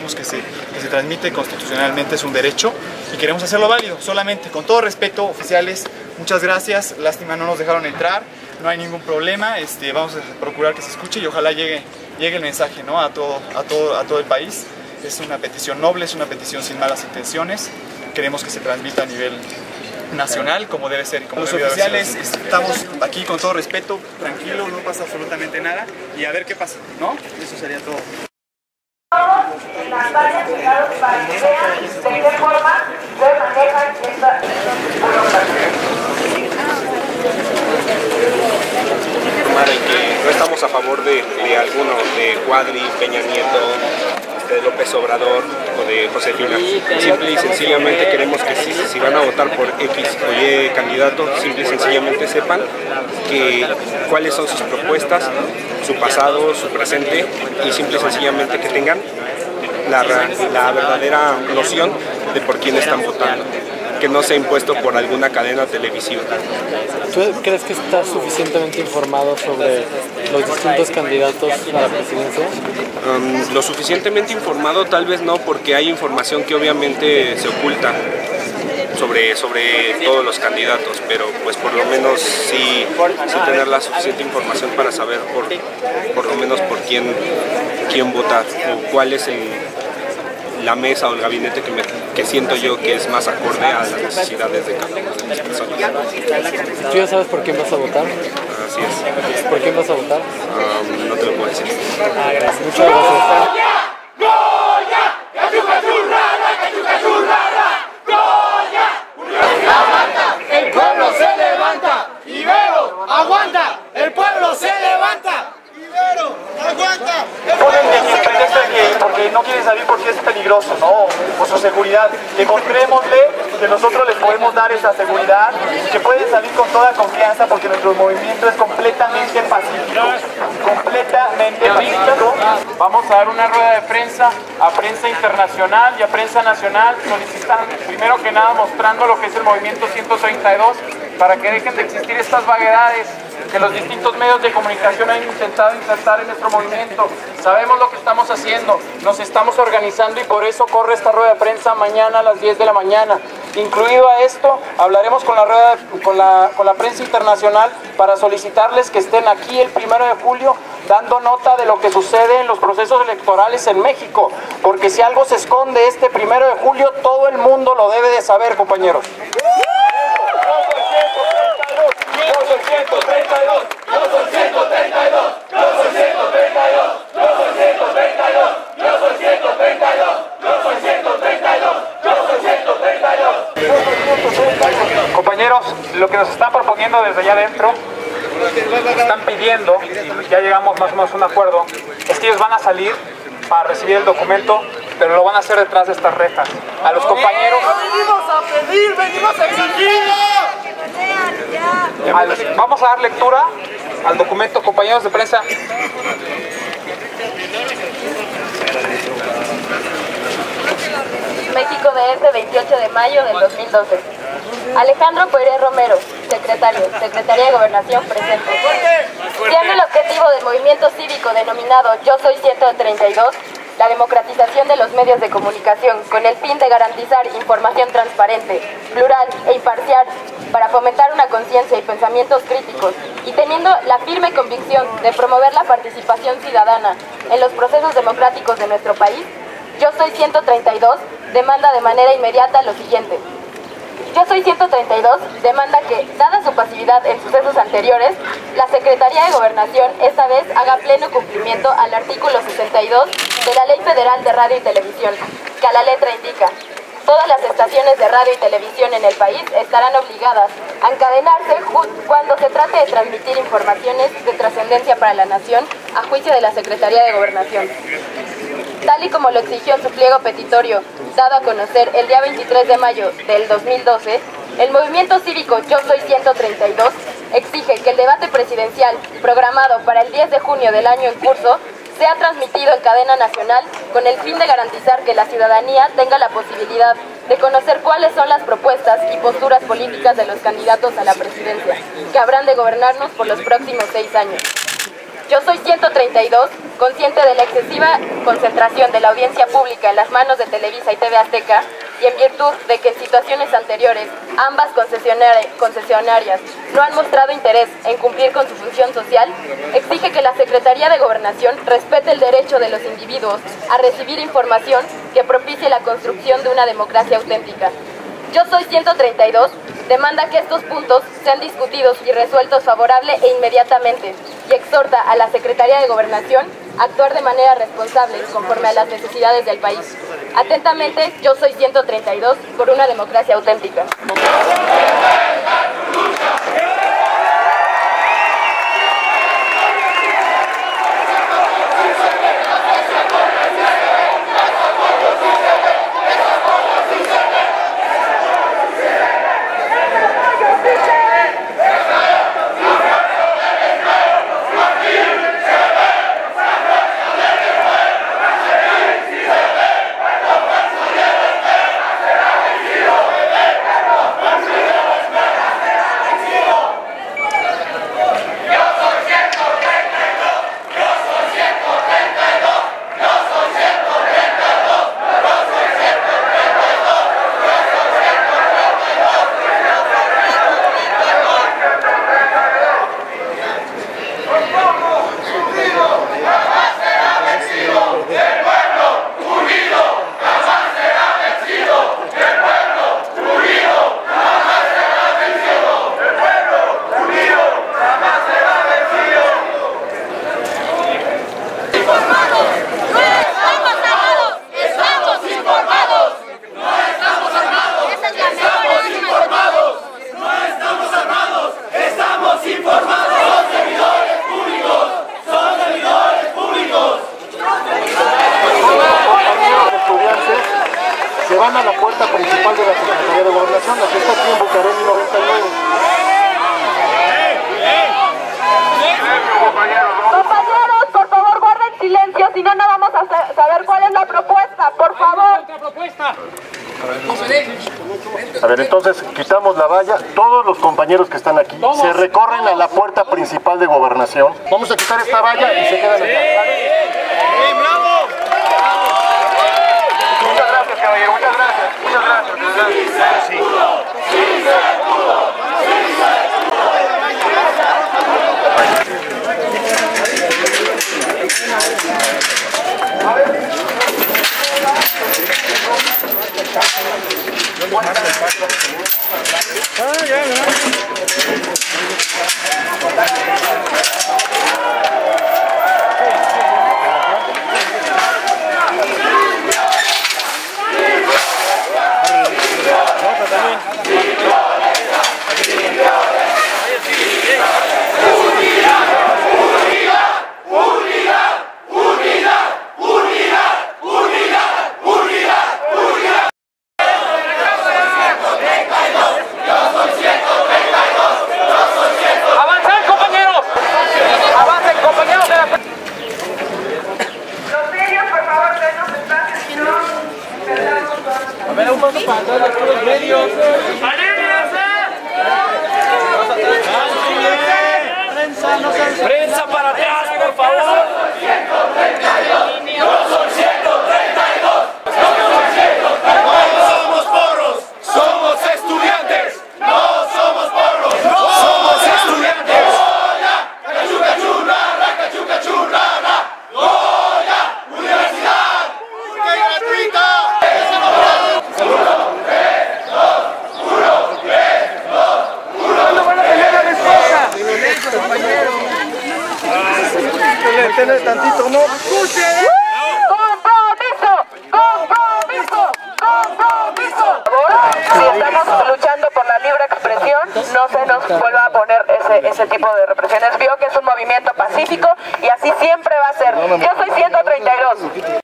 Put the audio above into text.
creemos que se transmite constitucionalmente, es un derecho y queremos hacerlo válido, solamente, con todo respeto, oficiales, muchas gracias, lástima no nos dejaron entrar, no hay ningún problema, vamos a procurar que se escuche y ojalá llegue el mensaje, ¿no? a todo el país. Es una petición noble, es una petición sin malas intenciones, queremos que se transmita a nivel nacional como debe ser. Como los oficiales estamos aquí con todo respeto, tranquilo, no pasa absolutamente nada y a ver qué pasa, ¿no? Eso sería todo. En las áreas llegados para que vean de qué forma se manejan estas que no estamos a favor de alguno, de Cuadri, Peña Nieto, de López Obrador o de Josefina. Simple y sencillamente queremos que si van a votar por X o Y candidato, simple y sencillamente sepan cuáles son sus propuestas, su pasado, su presente, y simple y sencillamente que tengan la verdadera noción de por quién están votando, que no sea impuesto por alguna cadena televisiva. ¿Tú crees que estás suficientemente informado sobre los distintos candidatos a la presidencia? Lo suficientemente informado tal vez no, porque hay información que obviamente se oculta sobre todos los candidatos, pero pues por lo menos sí tener la suficiente información para saber por lo menos por quién votar o cuál es la mesa o el gabinete que siento yo que es más acorde a las necesidades de cada una de las personas. ¿Tú ya sabes por quién vas a votar? Así es. ¿Por quién vas a votar? No te lo puedo decir. Gracias. Muchas gracias. El pueblo se levanta, Ibero aguanta, el pueblo se levanta, Ibero aguanta. Porque no quieren salir porque es peligroso, ¿no? Por su seguridad. Demostrémosle que nosotros les podemos dar esa seguridad y que pueden salir con toda confianza porque nuestro movimiento es completamente pacífico. Completamente pacífico. Vamos a dar una rueda de prensa a prensa internacional y a prensa nacional solicitando, primero que nada, mostrando lo que es el movimiento 132 para que dejen de existir estas vaguedades que los distintos medios de comunicación han intentado insertar en nuestro movimiento. Sabemos lo que estamos haciendo, nos estamos organizando y por eso corre esta rueda de prensa mañana a las 10 de la mañana. Incluido a esto, hablaremos con la prensa internacional para solicitarles que estén aquí el 1 de julio dando nota de lo que sucede en los procesos electorales en México, porque si algo se esconde este 1 de julio, todo el mundo lo debe de saber, compañeros. Compañeros, lo que nos están proponiendo desde allá adentro, están pidiendo, y ya llegamos más o menos a un acuerdo, es que ellos van a salir para recibir el documento, pero lo van a hacer detrás de estas rejas. A los compañeros... ¡Venimos a pedir, venimos a exigir! Vamos a dar lectura al documento, compañeros de prensa. México DF, 28 de mayo del 2012. Alejandro Pérez Romero, Secretaría de Gobernación, presente. Siendo el objetivo del movimiento cívico denominado Yo Soy 132, la democratización de los medios de comunicación con el fin de garantizar información transparente, plural e imparcial para fomentar una conciencia y pensamientos críticos y teniendo la firme convicción de promover la participación ciudadana en los procesos democráticos de nuestro país, Yo Soy 132 demanda de manera inmediata lo siguiente. Yo Soy 132 demanda que, dada su pasividad en sucesos anteriores, la Secretaría de Gobernación esta vez haga pleno cumplimiento al artículo 62 de la Ley Federal de Radio y Televisión, que a la letra indica: todas las estaciones de radio y televisión en el país estarán obligadas a encadenarse cuando se trate de transmitir informaciones de trascendencia para la nación a juicio de la Secretaría de Gobernación. Tal y como lo exigió en su pliego petitorio, dado a conocer el día 23 de mayo del 2012, el movimiento cívico Yo Soy 132 exige que el debate presidencial programado para el 10 de junio del año en curso sea transmitido en cadena nacional con el fin de garantizar que la ciudadanía tenga la posibilidad de conocer cuáles son las propuestas y posturas políticas de los candidatos a la presidencia, que habrán de gobernarnos por los próximos 6 años. Yo soy 132, consciente de la excesiva concentración de la audiencia pública en las manos de Televisa y TV Azteca, y en virtud de que en situaciones anteriores ambas concesionarias no han mostrado interés en cumplir con su función social, exige que la Secretaría de Gobernación respete el derecho de los individuos a recibir información que propicie la construcción de una democracia auténtica. Yo soy 132, demanda que estos puntos sean discutidos y resueltos favorable e inmediatamente, y exhorta a la Secretaría de Gobernación a actuar de manera responsable conforme a las necesidades del país. Atentamente, yo soy 132 por una democracia auténtica. Se van a la puerta principal de la Secretaría de Gobernación, la que está aquí en Bucareli 99. Compañeros, por favor guarden silencio, si no, no vamos a saber cuál es la propuesta, por favor. A ver, entonces quitamos la valla, todos los compañeros que están aquí se recorren a la puerta principal de Gobernación. Vamos a quitar esta valla y se quedan allá. ¡Bravo! Muchas gracias, caballero, muchas gracias. Muchas gracias. Sí. Un paso para atrás de los medios. Prensa para atrás, por favor. Yo soy 132. No somos porros, somos estudiantes. No somos porros, somos estudiantes. Goya, cachurrara. Goya, universidad, porque gratuita. Detener tantito, ¿no? ¡Compromiso! Si estamos luchando por la libre expresión, no se nos vuelva a poner ese tipo de represiones. Vio que es un movimiento pacífico y así siempre va a ser. Yo soy 132.